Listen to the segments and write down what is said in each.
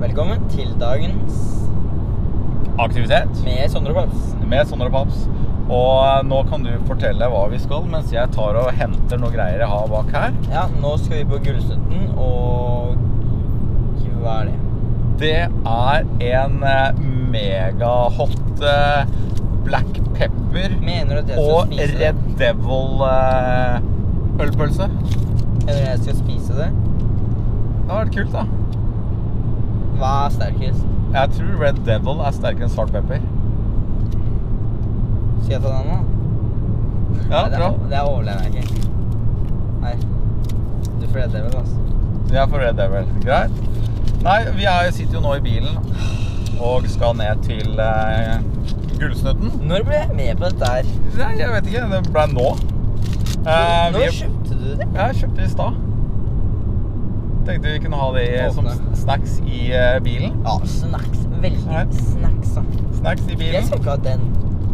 Velkommen til dagens aktivitet med Sondre og Paps. Med Sondre og Paps. Og nå kan du fortelle hva vi skal, mens jeg tar og henter noen greier jeg har bak her. Ja, nå skal vi på Gullsnutten, og hva det? Det en mega-hot black pepper Mener du at jeg skal og spise det? Red Devil ølpølse. Mener du at jeg skal spise det? Det har vært kult da. Hva sterkest? Jeg tror Red Devil sterkere enn svart pepper. Skal jeg ta den nå? Ja, Nei, bra. Det overlever jeg ikke. Nei, du får Red Devil, altså. Jeg får Red Devil, greit. Nei, vi sitter jo nå i bilen og skal ned til Gullsnutten. Når ble jeg med på dette her? Nei, jeg vet ikke, det ble nå. Når kjøpte du det? Jeg kjøpte det i stad. Tenkte vi kunne ha det som snacks i bilen. Ja, snacks. Veldig snacks, da. Snacks i bilen. Jeg skal ikke ha den.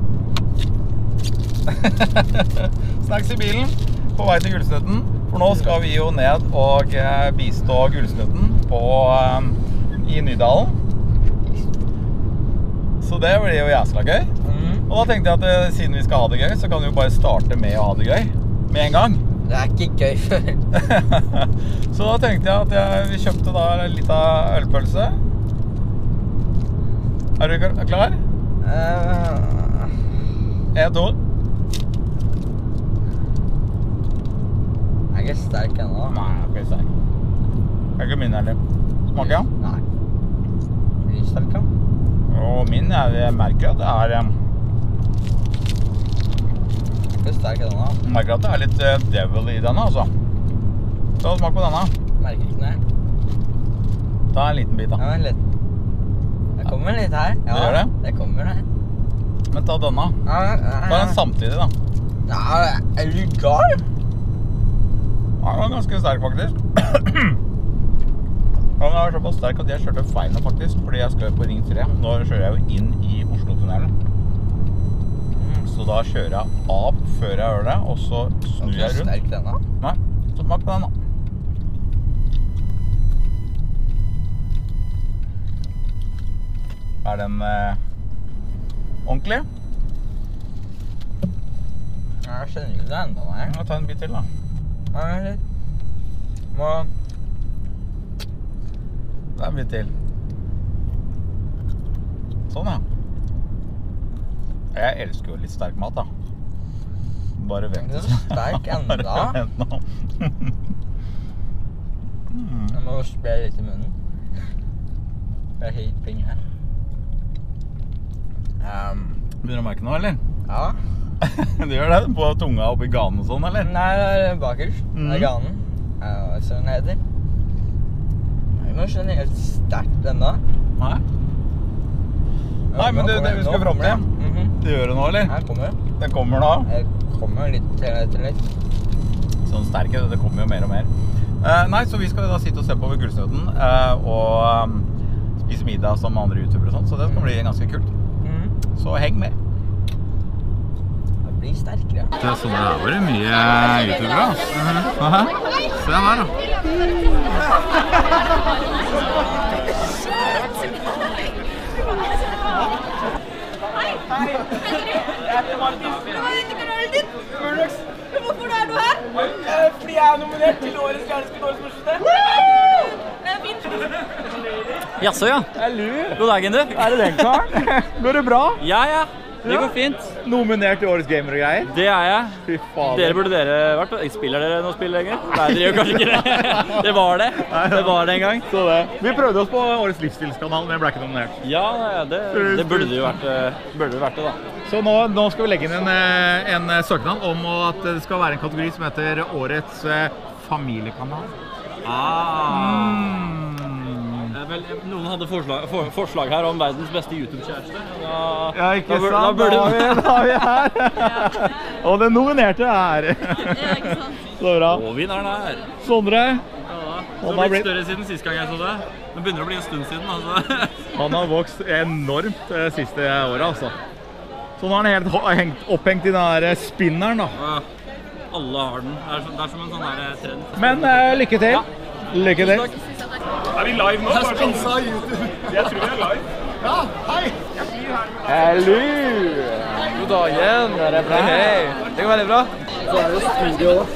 Snacks i bilen på vei til Gullsnutten. For nå skal vi jo ned og bistå Gullsnutten i Nydalen. Så det blir jo jæsla gøy. Og da tenkte jeg at siden vi skal ha det gøy, så kan vi jo bare starte med å ha det gøy. Med en gang. Det ikke gøy før. Så da tenkte jeg at vi kjøpte da en liten ølpølse. Er du klar? 1, 2. Jeg ikke sterk ennå. Nei, jeg ikke sterk. Jeg ikke min heller. Smaker jeg? Nei. Blir sterk, ja. Og min, jeg merker at det ikke sterk ennå. Jeg merker at det litt devil i denne, altså. Ta smak på denne. Merker ikke det. Ta en liten bit da. Ja, en liten. Det kommer litt her. Ja, det gjør det? Det kommer her. Men ta denne. Ta den samtidig da. Ja, du gal? Ja, den var ganske sterk faktisk. Den var såpass sterk at jeg kjørte feil nå faktisk, fordi jeg skal på Ring 3. Nå kjører jeg jo inn i Oslo-tunnelen. Så da kjører jeg av før jeg gjør det, og så snur jeg rundt. Sterk denne? Nei, så smak på den da. Den ordentlig? Jeg skjønner ikke det enda, nei. Ta en bit til da. Nei, litt. Det en bit til. Sånn, ja. Jeg elsker jo litt sterk mat, da. Bare vent. Det så sterk enda. Bare vent nå. Jeg må spre litt i munnen. Det helt ping her. Begynner å merke noe, eller? Ja. Du gjør det? På tunga oppi ganen og sånn, eller? Nei, det bakerst. Det ganen. Ja, så den heter. Jeg må skjønne helt sterkt enda. Nei. Nei, men det vi skal fram til. Det gjør det nå, eller? Her kommer det. Den kommer nå. Det kommer litt til litt. Sånn sterke, det kommer jo mer og mer. Nei, så vi skal da sitte og se på ved Gullsnutten og spise middag som andre youtubere og sånt, så det skal bli ganske kult. Så heng med. Det blir sterkere. Det sånn her var det mye youtubere, altså. Se her da. Hei! Jeg heter Martin. Hva heter kanalen din? Murdox. Hvorfor er du her? Fordi jeg nominert til årets Gjerneskudd årets morsomste. Fint. Jaså, ja. Jeg lurer. God dagen, du. Er det den karen? Går det bra? Ja. Det går fint. Nominert til årets gamer og greier? Det jeg. Fy faen. Dere burde vært. Spiller dere noe spill lenger? Nei, dere gjør kanskje ikke det. Det var det. Det var det en gang. Så det. Vi prøvde oss på årets livsstilskanal, men jeg ble ikke nominert. Ja, det burde det jo vært det da. Så nå skal vi legge inn en søknad om at det skal være en kategori som heter årets familiekanal. Noen hadde forslag her om verdens beste YouTube-kjæreste. Ja, ikke sant? Da har vi her. Og den nominerte er. Ja, ikke sant? Så bra. Og vinneren er. Sondre. Det har blitt større siden sist gang jeg så det. Det begynner å bli en stund siden, altså. Han har vokst enormt siste året, altså. Så nå er han helt opphengt i den der spinneren, da. Alle har den. Det er som en sånn der trend. Men lykke til. Ja. Lykke til. Tusen takk. Er vi live nå? Jeg tror vi er live. Ja, hei! Hallo! God dagen, det er bra. Hei. Det går veldig bra. Så er det studio også.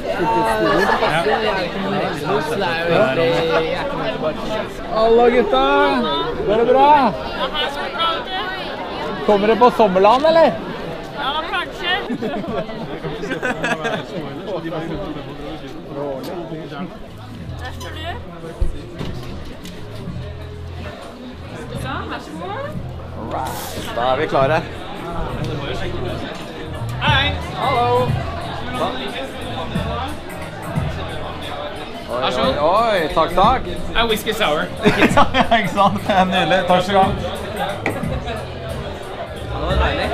Hallo gutta! Går det bra? Kommer dere på sommerland, eller? Ja, kanskje. Der står du. Sånn, vær så god. Alright, da er vi klare. Hei! Hallo! Oi, takk. Whisky sour. Ikke sant? Nydelig. Takk skal du ha. Det var deilig.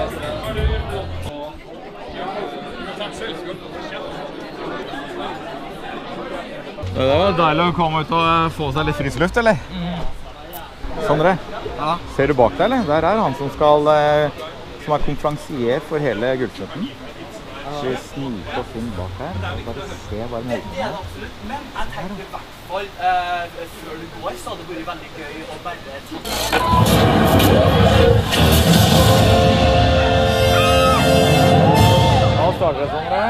Det var deilig å komme ut og få seg litt frisk luft, eller? Sondre, ser du bak deg, eller? Der er han som er konferansier for hele Gullsnutten. Så snike oss inn bak her, og bare se hva den heter. Men jeg tenkte i hvert fall, før du går, så hadde det vært veldig gøy å bare Nå starter det, Sondre.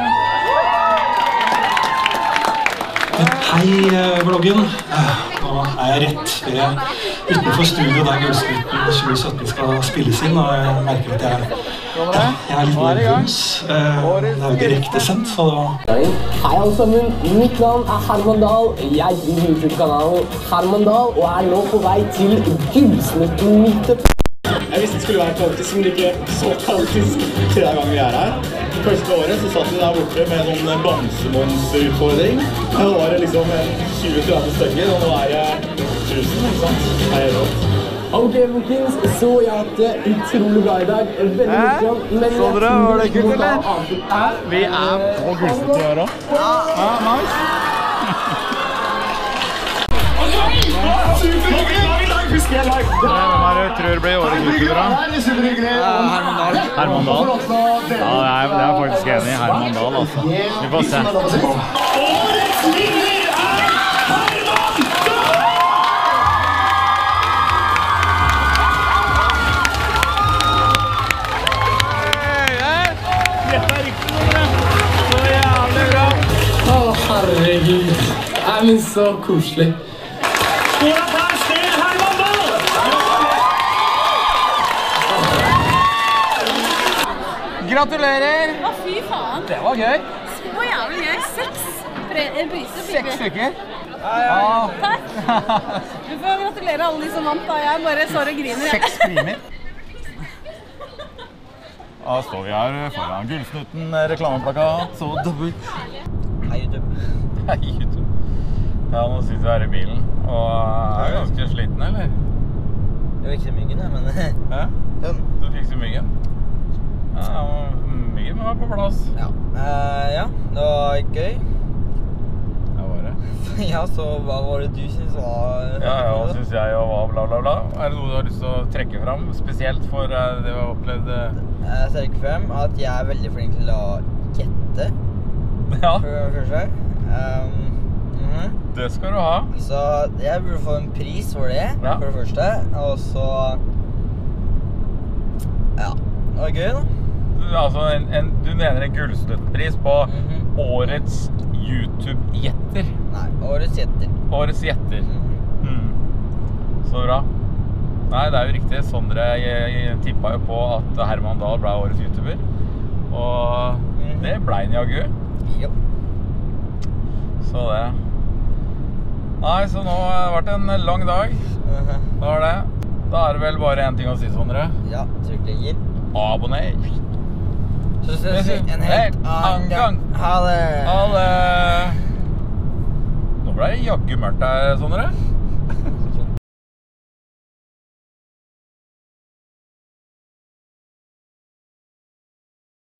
Hei, vloggen. Nå er jeg rett utenfor studio der Gullsnutten 2017 skal spilles inn, og jeg merker at jeg er litt nervøs. Det er jo direkte sendt, så da... Hei alle sammen, mitt navn er Herman Dahl. Jeg driver YouTube-kanalen Herman Dahl og er nå på vei til Gullsnutten meetup. Jeg visste det skulle være kaotisk, men ikke så kaotisk til hver gang vi er her. Første året så satt vi der borte med en sånn bamsemonsterutfordring. Da var det liksom 20-30 stykker, og nå er det 1000, ikke sant? Det er helt rått. Ok, folkens, så jeg har hatt det utrolig bra i dag. Veldig morsomt, men Sondre, var det kult, eller? Vi er på Gullsnutten i år også. Ja, nice. Husker jeg live! Hvem er det tror det blir årets YouTuber, da? Herman Dahl. Ja, jeg er faktisk enig i Herman Dahl, altså. Vi får se. Årets vinner er Herman Dahl! Dette er riktig, Sondre. Så jævlig bra. Å, herregud. Nei, men så koselig. Stor applaus til Herman Dahl! Gratulerer! Å, fy faen. Det var gøy. Så jævlig gøy. 6 priser. 6 stykker. Takk. Du får gratulere alle de som vant da. Jeg bare står og griner. 6 primer. Da står vi her foran Gullsnutten reklameplakat, så dobbelt. Hei, YouTube. Hei, YouTube. Ja, nå sitter vi her i bilen, og er ganske sliten, eller? Jeg fikk ikke myggen, men... Hæ? Du fikk ikke myggen? Ja, myggen var på plass. Ja, det var gøy. Ja, var det? Ja, så hva var det du synes var... Ja, hva synes jeg og hva bla bla bla. Er det noe du har lyst til å trekke frem, spesielt for det vi har opplevd? Jeg trekker frem at jeg er veldig flink til å gjette. Ja. For det første. Det skal du ha. Så jeg burde få en pris for det, for det første. Og så... Ja, det var gøy da. Altså, du mener en Gullsnutten-pris på årets YouTube-gjetter? Nei, årets gjetter. Årets gjetter. Så bra. Nei, det er jo riktig. Sondre tippet jo på at Herman Dahl ble årets YouTuber. Og det ble han jaggu. Jo. Så det. Nei, så nå har det vært en lang dag. Det var det. Da er det vel bare en ting å si, Sondre. Ja, trykk Abonner. Så ses vi en helt annen gang. Ha det! Ha det! Nå ble det jaggu mørkt her, Sondre.